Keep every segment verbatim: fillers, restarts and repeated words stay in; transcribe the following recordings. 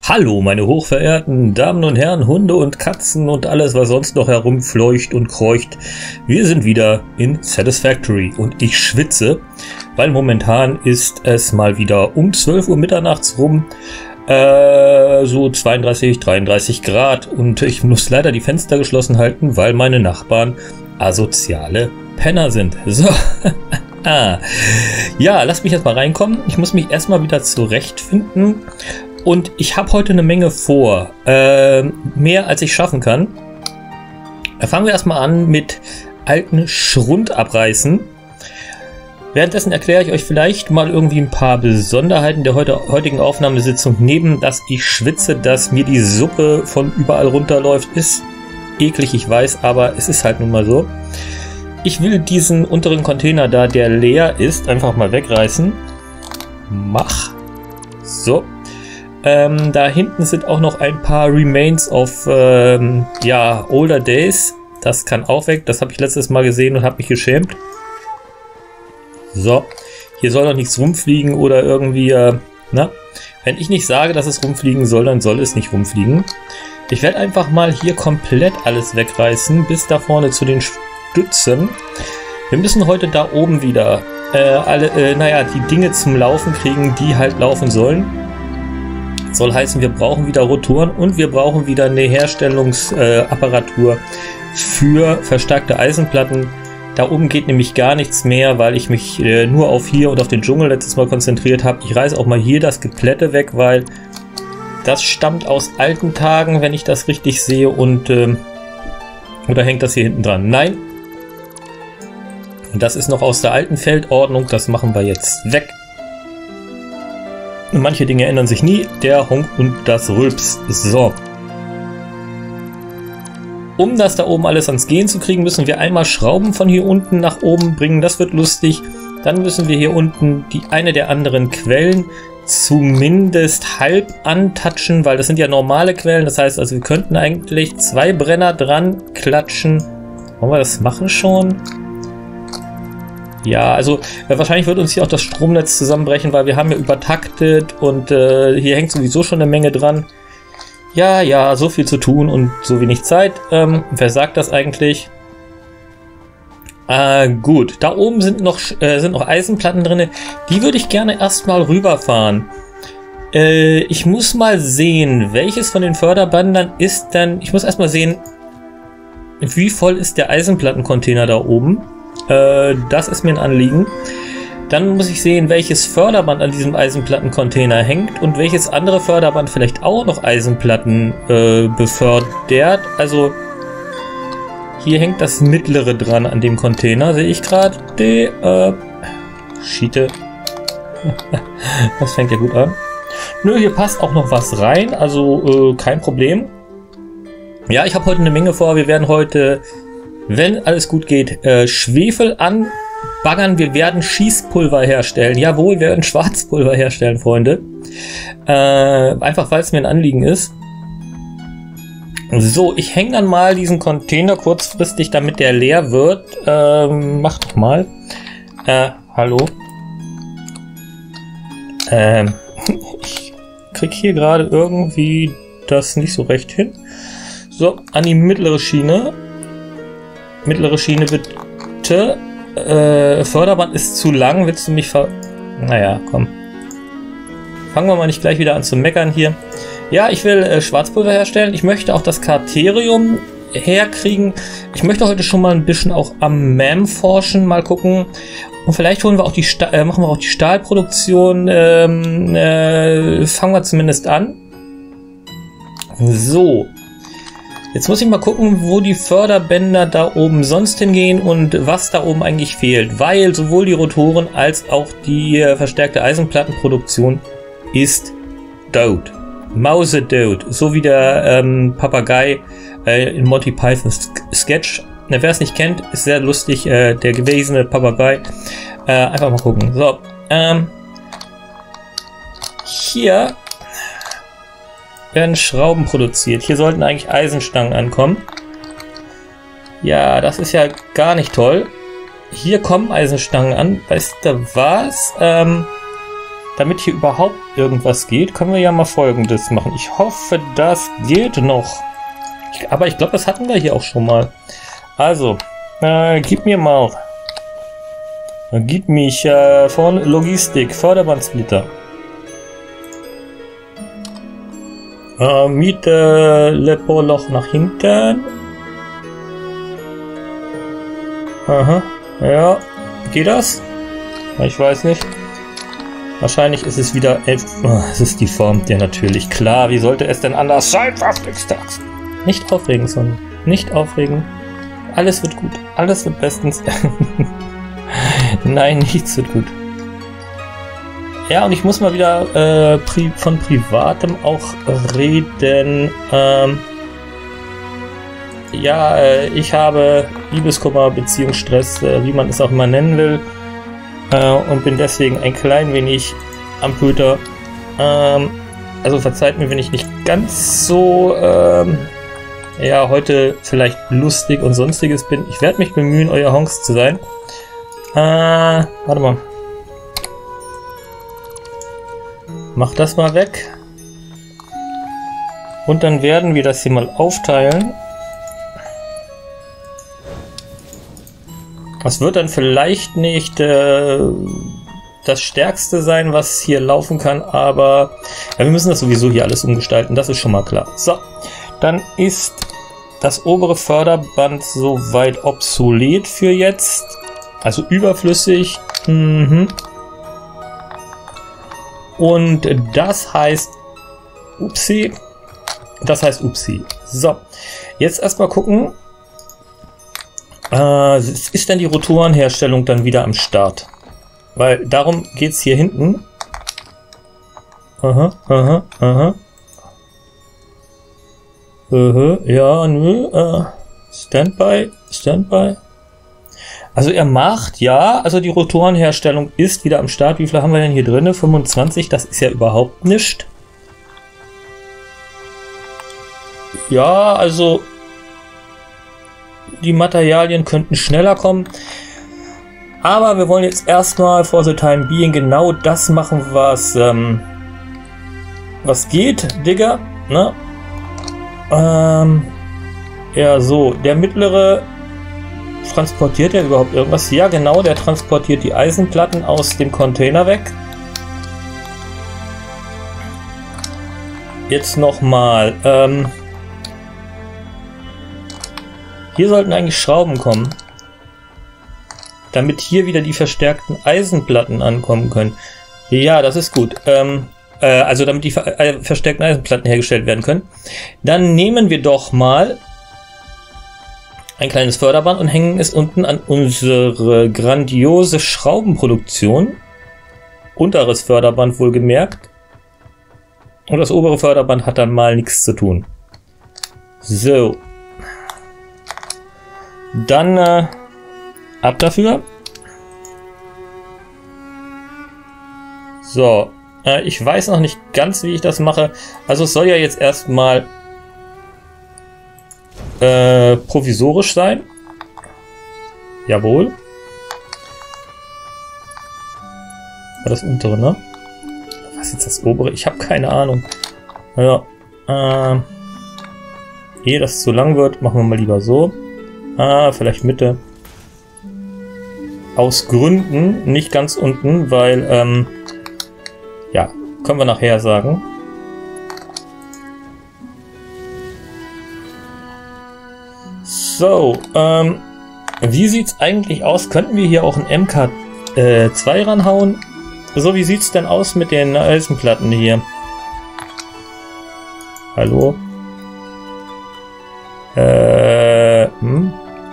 Hallo, meine hochverehrten Damen und Herren, Hunde und Katzen und alles, was sonst noch herumfleucht und kreucht. Wir sind wieder in Satisfactory und ich schwitze, weil momentan ist es mal wieder um zwölf Uhr mitternachts rum, äh, so zweiunddreißig, dreiunddreißig Grad und ich muss leider die Fenster geschlossen halten, weil meine Nachbarn asoziale Penner sind. So, ah. Ja, lasst mich jetzt mal reinkommen. Ich muss mich erstmal wieder zurechtfinden. Und ich habe heute eine Menge vor, äh, mehr als ich schaffen kann. Fangen wir erstmal an mit alten Schrund abreißen. Währenddessen erkläre ich euch vielleicht mal irgendwie ein paar Besonderheiten der heute, heutigen Aufnahmesitzung. Neben, dass ich schwitze, dass mir die Suppe von überall runterläuft, ist eklig, ich weiß, aber es ist halt nun mal so. Ich will diesen unteren Container da, der leer ist, einfach mal wegreißen. Mach. So. Ähm, da hinten sind auch noch ein paar Remains of ähm, ja, older days. Das kann auch weg. Das habe ich letztes Mal gesehen und habe mich geschämt. So, hier soll noch nichts rumfliegen oder irgendwie, äh, na, wenn ich nicht sage, dass es rumfliegen soll, dann soll es nicht rumfliegen. Ich werde einfach mal hier komplett alles wegreißen, bis da vorne zu den Stützen. Wir müssen heute da oben wieder äh, alle, äh, naja, die Dinge zum Laufen kriegen, die halt laufen sollen. Soll heißen, wir brauchen wieder Rotoren und wir brauchen wieder eine Herstellungsapparatur äh, für verstärkte Eisenplatten. Da oben geht nämlich gar nichts mehr, weil ich mich äh, nur auf hier und auf den Dschungel letztes Mal konzentriert habe. Ich reiße auch mal hier das Geplätte weg, weil das stammt aus alten Tagen, wenn ich das richtig sehe. Und äh, oder hängt das hier hinten dran? Nein. Und das ist noch aus der alten Feldordnung. Das machen wir jetzt weg. Manche Dinge ändern sich nie. Der Honk und das Rülps. So. Um das da oben alles ans Gehen zu kriegen, müssen wir einmal Schrauben von hier unten nach oben bringen. Das wird lustig. Dann müssen wir hier unten die eine der anderen Quellen zumindest halb antatschen, weil das sind ja normale Quellen. Das heißt also, wir könnten eigentlich zwei Brenner dran klatschen. Wollen wir das machen schon? Ja, also äh, wahrscheinlich wird uns hier auch das Stromnetz zusammenbrechen, weil wir haben ja übertaktet und äh, hier hängt sowieso schon eine Menge dran. Ja, ja, so viel zu tun und so wenig Zeit. Ähm, wer sagt das eigentlich? Äh, gut, da oben sind noch, äh, sind noch Eisenplatten drin. Die würde ich gerne erstmal rüberfahren. Äh, ich muss mal sehen, welches von den Förderbandern ist denn... Ich muss erstmal sehen, wie voll ist der Eisenplattencontainer da oben. Das ist mir ein Anliegen. Dann muss ich sehen, welches Förderband an diesem Eisenplattencontainer hängt und welches andere Förderband vielleicht auch noch Eisenplatten äh, befördert. Also hier hängt das mittlere dran an dem Container, sehe ich gerade. Äh, Schiete. Das fängt ja gut an. Nö, hier passt auch noch was rein, also äh, kein Problem. Ja, ich habe heute eine Menge vor. Wir werden heute... Wenn alles gut geht, äh, Schwefel anbaggern. Wir werden Schießpulver herstellen. Jawohl, wir werden Schwarzpulver herstellen, Freunde. Äh, einfach, weil es mir ein Anliegen ist. So, ich hänge dann mal diesen Container kurzfristig, damit der leer wird. Ähm, mach doch mal. Äh, hallo. Ähm, ich krieg hier gerade irgendwie das nicht so recht hin. So, an die mittlere Schiene. Mittlere Schiene bitte. Äh, Förderband ist zu lang. Willst du mich ver... Naja, komm. Fangen wir mal nicht gleich wieder an zu meckern hier. Ja, ich will äh, Schwarzpulver herstellen. Ich möchte auch das Karterium herkriegen. Ich möchte heute schon mal ein bisschen auch am M A M forschen. Mal gucken. Und vielleicht holen wir auch die Sta äh, machen wir auch die Stahlproduktion. Ähm, äh, fangen wir zumindest an. So. Jetzt muss ich mal gucken, wo die Förderbänder da oben sonst hingehen und was da oben eigentlich fehlt. Weil sowohl die Rotoren als auch die äh, verstärkte Eisenplattenproduktion ist tot. Mausetot. So wie der ähm, Papagei äh, in Monty Pythons Sketch. Wer es nicht kennt, ist sehr lustig. Äh, der gewesene Papagei. Äh, einfach mal gucken. So. Ähm, hier... werden Schrauben produziert. Hier sollten eigentlich Eisenstangen ankommen. Ja, das ist ja gar nicht toll. Hier kommen Eisenstangen an. Weißt du was? Ähm, damit hier überhaupt irgendwas geht, können wir ja mal Folgendes machen. Ich hoffe, das geht noch. Ich, aber ich glaube, das hatten wir hier auch schon mal. Also, äh, gib mir mal. Gib mich äh, von Logistik, Förderbandsplitter. Äh, Miete Lepoloch nach hinten. Aha, ja. Geht das? Ich weiß nicht. Wahrscheinlich ist es wieder elf. Oh, es ist die Form der natürlich. Klar, wie sollte es denn anders sein? Verflixtags. Nicht aufregen, Sonne. Nicht aufregen. Alles wird gut. Alles wird bestens. Nein, nichts wird gut. Ja, und ich muss mal wieder äh, pri von Privatem auch reden. Ähm, ja, äh, ich habe Liebeskummer, Beziehungsstress, äh, wie man es auch immer nennen will. Äh, und bin deswegen ein klein wenig am Köter. Ähm, also verzeiht mir, wenn ich nicht ganz so ähm, ja, heute vielleicht lustig und sonstiges bin. Ich werde mich bemühen, euer Honks zu sein. Äh, warte mal. Mach das mal weg. Und dann werden wir das hier mal aufteilen. Das wird dann vielleicht nicht äh, das Stärkste sein, was hier laufen kann, aber ja, wir müssen das sowieso hier alles umgestalten, das ist schon mal klar. So, dann ist das obere Förderband soweit obsolet für jetzt, also überflüssig. Mhm. Und das heißt Upsi, das heißt Upsi. So, jetzt erstmal gucken. Äh, ist denn die Rotorenherstellung dann wieder am Start? Weil darum geht es hier hinten. Aha, aha, aha. Aha, ja, nö. Äh, Standby, Standby. Also er macht, ja, also die Rotorenherstellung ist wieder am Start. Wie viele haben wir denn hier drin? fünfundzwanzig, das ist ja überhaupt nichts. Ja, also die Materialien könnten schneller kommen. Aber wir wollen jetzt erstmal for the time being genau das machen, was ähm, was geht, Digga. Ne? Ähm, ja, so, der mittlere transportiert er überhaupt irgendwas? Ja, genau, der transportiert die Eisenplatten aus dem Container weg. Jetzt nochmal. Ähm, hier sollten eigentlich Schrauben kommen, damit hier wieder die verstärkten Eisenplatten ankommen können. Ja, das ist gut. Ähm, äh, also damit die ver äh, verstärkten Eisenplatten hergestellt werden können. Dann nehmen wir doch mal ein kleines Förderband und hängen es unten an unsere grandiose Schraubenproduktion. Unteres Förderband wohlgemerkt. Und das obere Förderband hat dann mal nichts zu tun. So. Dann äh, ab dafür. So. Äh, ich weiß noch nicht ganz, wie ich das mache. Also es soll ja jetzt erstmal Äh, provisorisch sein. Jawohl. War das untere, ne? Was ist jetzt das obere? Ich habe keine Ahnung. Ja. Äh, ehe das zu lang wird, machen wir mal lieber so. Ah, vielleicht Mitte. Aus Gründen nicht ganz unten, weil, ähm, ja, können wir nachher sagen. So, ähm, wie sieht's eigentlich aus? Könnten wir hier auch ein M K zwei ranhauen? So, wie sieht's denn aus mit den Eisenplatten hier? Hallo? Äh, hm?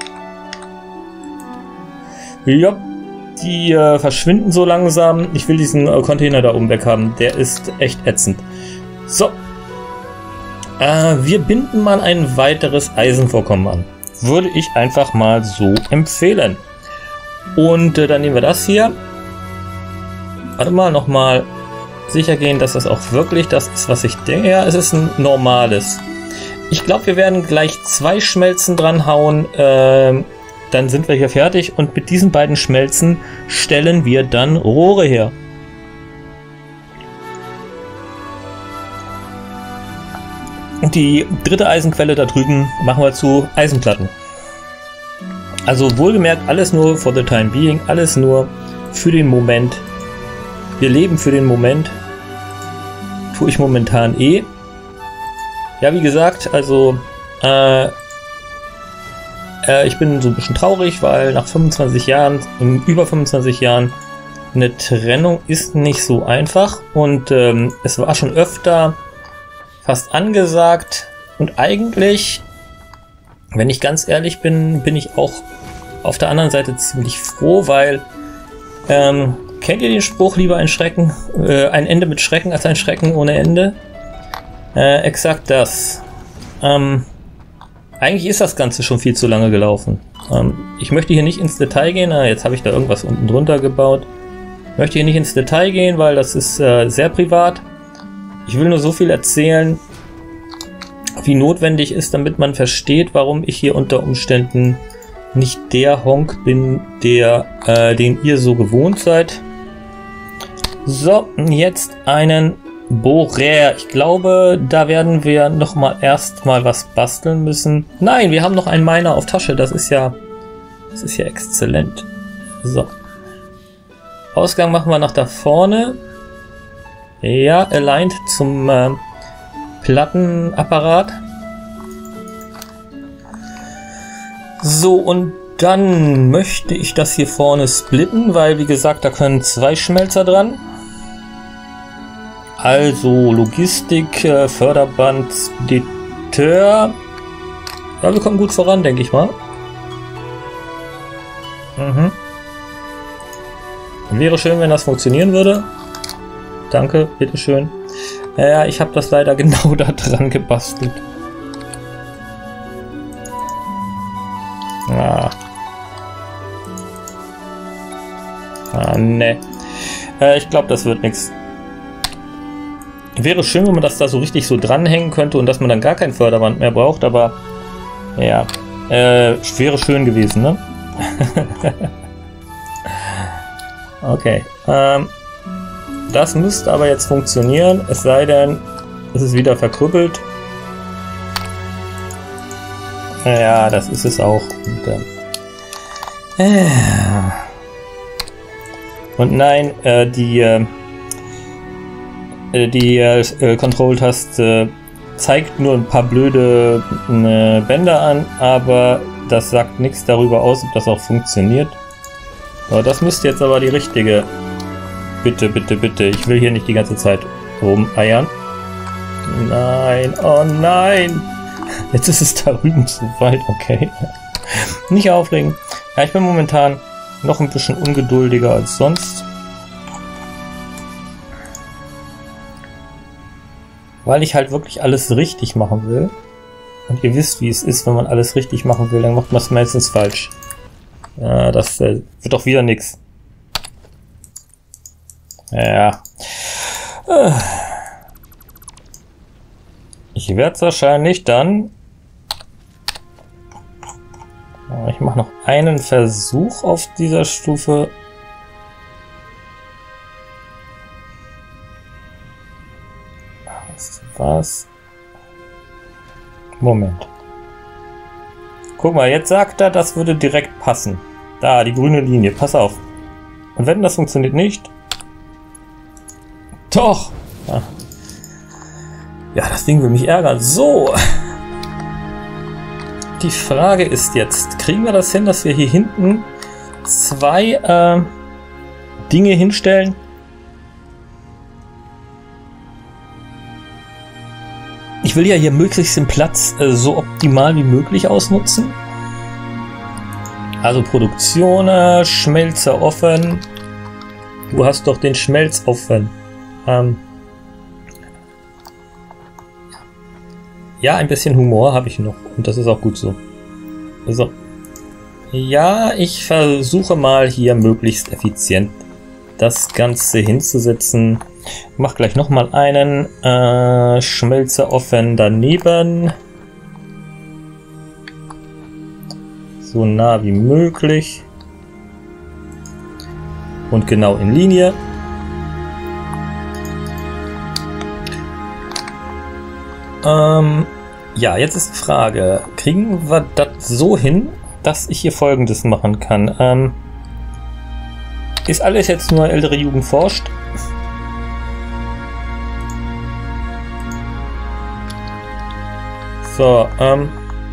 Ja, die äh, verschwinden so langsam. Ich will diesen äh, Container da oben weg haben. Der ist echt ätzend. So. Äh, wir binden mal ein weiteres Eisenvorkommen an. Würde ich einfach mal so empfehlen. Und äh, dann nehmen wir das hier. Warte mal, nochmal sicher gehen, dass das auch wirklich das ist, was ich denke. Ja, es ist ein normales. Ich glaube, wir werden gleich zwei Schmelzen dran hauen. Äh, dann sind wir hier fertig. Und mit diesen beiden Schmelzen stellen wir dann Rohre her. die dritte Eisenquelle da drüben machen wir zu Eisenplatten. Also wohlgemerkt, alles nur for the time being, alles nur für den Moment. Wir leben für den Moment. Tue ich momentan eh. Ja, wie gesagt, also äh, äh, ich bin so ein bisschen traurig, weil nach fünfundzwanzig Jahren, über fünfundzwanzig Jahren, eine Trennung ist nicht so einfach. Und ähm, es war schon öfter fast angesagt. Und eigentlich, wenn ich ganz ehrlich bin, bin ich auch auf der anderen Seite ziemlich froh, weil ähm, kennt ihr den Spruch, lieber ein Schrecken, äh, ein Ende mit Schrecken als ein Schrecken ohne Ende? Äh, exakt das. Ähm, eigentlich ist das Ganze schon viel zu lange gelaufen. Ähm, ich möchte hier nicht ins Detail gehen. Ah, jetzt habe ich da irgendwas unten drunter gebaut. Ich möchte hier nicht ins Detail gehen, weil das ist äh, sehr privat. Ich will nur so viel erzählen, wie notwendig ist, damit man versteht, warum ich hier unter Umständen nicht der Honk bin, der, äh, den ihr so gewohnt seid. So, jetzt einen Bohrer. Ich glaube, da werden wir noch mal erstmal was basteln müssen. Nein, wir haben noch einen Miner auf Tasche. Das ist ja, das ist ja exzellent. So. Ausgang machen wir nach da vorne. Ja, aligned zum äh, Plattenapparat. So, und dann möchte ich das hier vorne splitten, weil, wie gesagt, da können zwei Schmelzer dran. Also Logistik, äh, Förderband, Spediteur. Ja, wir kommen gut voran, denke ich mal. Mhm. Wäre schön, wenn das funktionieren würde. Danke, bitteschön. Ja, ich habe das leider genau da dran gebastelt. Ah. Ah, ne. Äh, ich glaube, das wird nichts. Wäre schön, wenn man das da so richtig so dranhängen könnte und dass man dann gar kein Förderband mehr braucht, aber ja, äh, wäre schön gewesen, ne? Okay. Ähm, das müsste aber jetzt funktionieren, es sei denn, es ist wieder verkrüppelt. Ja, das ist es auch. Und, äh, und nein, äh, die äh, die äh, Control-Taste zeigt nur ein paar blöde äh, Bänder an, aber das sagt nichts darüber aus, ob das auch funktioniert. Aber das müsste jetzt aber die richtige. Bitte, bitte, bitte. Ich will hier nicht die ganze Zeit rumeiern. Nein, oh nein. Jetzt ist es da drüben zu weit, okay. Nicht aufregen. Ja, ich bin momentan noch ein bisschen ungeduldiger als sonst. Weil ich halt wirklich alles richtig machen will. Und ihr wisst, wie es ist, wenn man alles richtig machen will, dann macht man es meistens falsch. Ja, das äh, wird doch wieder nix. Ja. Ich werde es wahrscheinlich dann... Ich mache noch einen Versuch auf dieser Stufe. Was? Moment. Guck mal, jetzt sagt er, das würde direkt passen. Da, die grüne Linie. Pass auf. Und wenn das funktioniert nicht... Doch! Ja, ja, das Ding will mich ärgern. So! Die Frage ist jetzt, kriegen wir das hin, dass wir hier hinten zwei äh, Dinge hinstellen? Ich will ja hier möglichst den Platz äh, so optimal wie möglich ausnutzen. Also Produktion, äh, Schmelzer offen. Du hast doch den Schmelz offen. Ähm ja, ein bisschen Humor habe ich noch. Und das ist auch gut so. So. Ja, ich versuche mal hier möglichst effizient das Ganze hinzusetzen. Ich mache gleich nochmal einen äh, Schmelzer offen daneben. So nah wie möglich. Und genau in Linie. ähm, ja, jetzt ist die Frage, kriegen wir das so hin, dass ich hier Folgendes machen kann? Ähm, ist alles jetzt nur ältere Jugend forscht? So, ähm,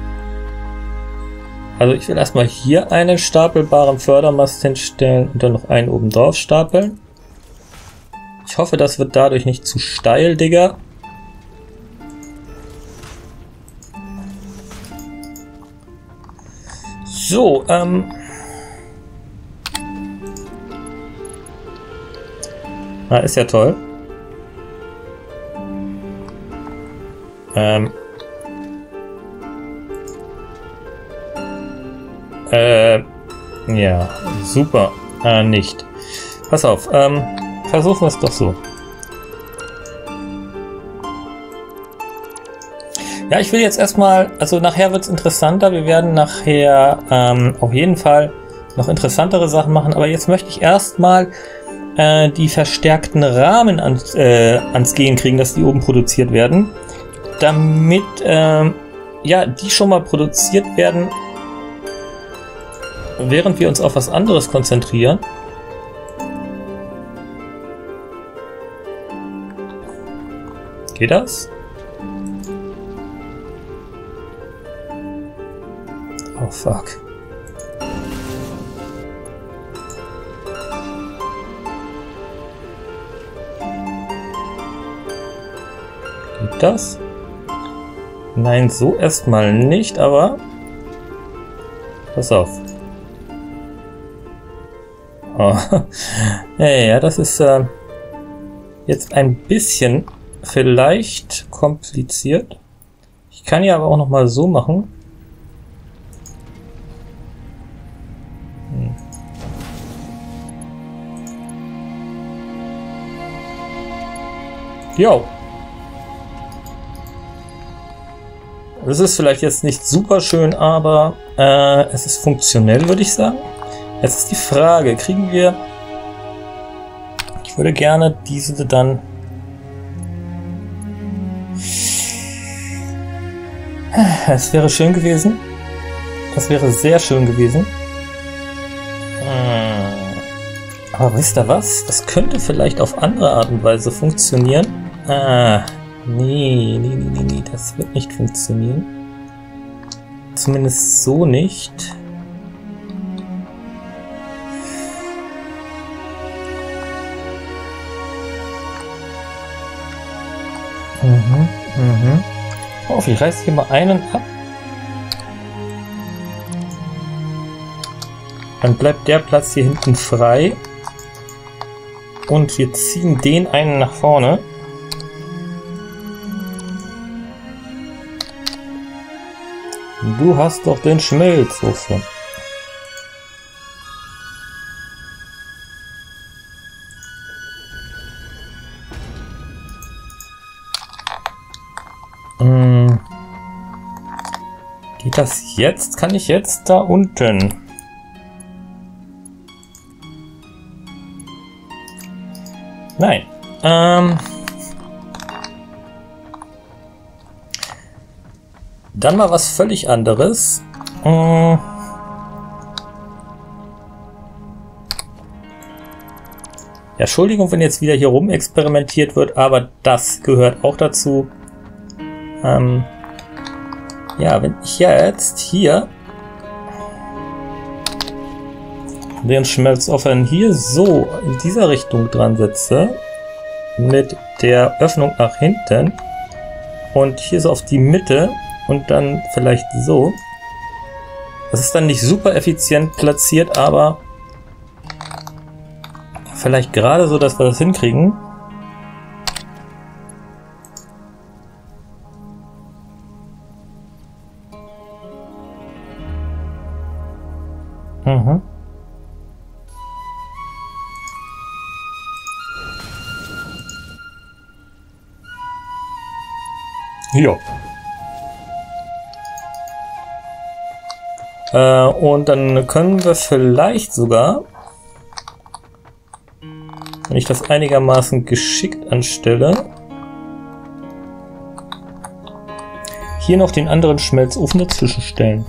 also ich will erstmal hier einen stapelbaren Fördermast hinstellen und dann noch einen oben drauf stapeln. Ich hoffe, das wird dadurch nicht zu steil, Digga. So, ähm... Na, ist ja toll. Ähm... Äh... Ja, super. Äh, nicht. Pass auf, ähm... versuchen wir es doch so. Ja, ich will jetzt erstmal, also nachher wird es interessanter. Wir werden nachher ähm, auf jeden Fall noch interessantere Sachen machen. Aber jetzt möchte ich erstmal äh, die verstärkten Rahmen ans, äh, ans Gehen kriegen, dass die oben produziert werden. Damit äh, ja, die schon mal produziert werden, während wir uns auf was anderes konzentrieren. Geht das? Oh fuck. Geht das? Nein, so erstmal nicht, aber pass auf. Oh. Ja, ja, das ist äh, jetzt ein bisschen vielleicht kompliziert. Ich kann ja aber auch noch mal so machen. Hm. Jo. Das ist vielleicht jetzt nicht super schön, aber äh, es ist funktionell, würde ich sagen. Jetzt ist die Frage, kriegen wir... Ich würde gerne diese dann... Es wäre schön gewesen. Das wäre sehr schön gewesen. Aber wisst ihr was? Das könnte vielleicht auf andere Art und Weise funktionieren. Ah, nee, nee, nee, nee, nee, das wird nicht funktionieren. Zumindest so nicht. Mhm, mhm. Oh, ich reiße hier mal einen ab. Dann bleibt der Platz hier hinten frei. Und wir ziehen den einen nach vorne. Du hast doch den Schmelzofen. Hm. Geht das jetzt? Kann ich jetzt da unten? Nein. Ähm. Dann mal was völlig anderes. Hm. Ja, Entschuldigung, wenn jetzt wieder hier rum experimentiert wird, aber das gehört auch dazu. Ähm. Ja, wenn ich jetzt hier den Schmelzofen hier so in dieser Richtung dran setze, mit der Öffnung nach hinten und hier so auf die Mitte und dann vielleicht so. Das ist dann nicht super effizient platziert, aber vielleicht gerade so, dass wir das hinkriegen. Mhm. Ja. Äh, und dann können wir vielleicht sogar, wenn ich das einigermaßen geschickt anstelle, hier noch den anderen Schmelzofen dazwischen stellen.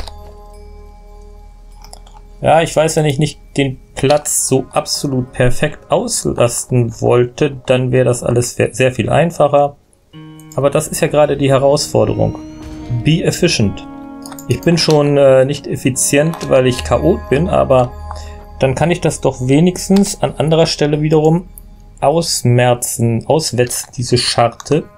Ja, ich weiß, wenn ich nicht den Platz so absolut perfekt auslasten wollte, dann wäre das alles sehr viel einfacher. Aber das ist ja gerade die Herausforderung. Be efficient. Ich bin schon äh, nicht effizient, weil ich Chaot bin, aber dann kann ich das doch wenigstens an anderer Stelle wiederum ausmerzen, auswetzen, diese Scharte.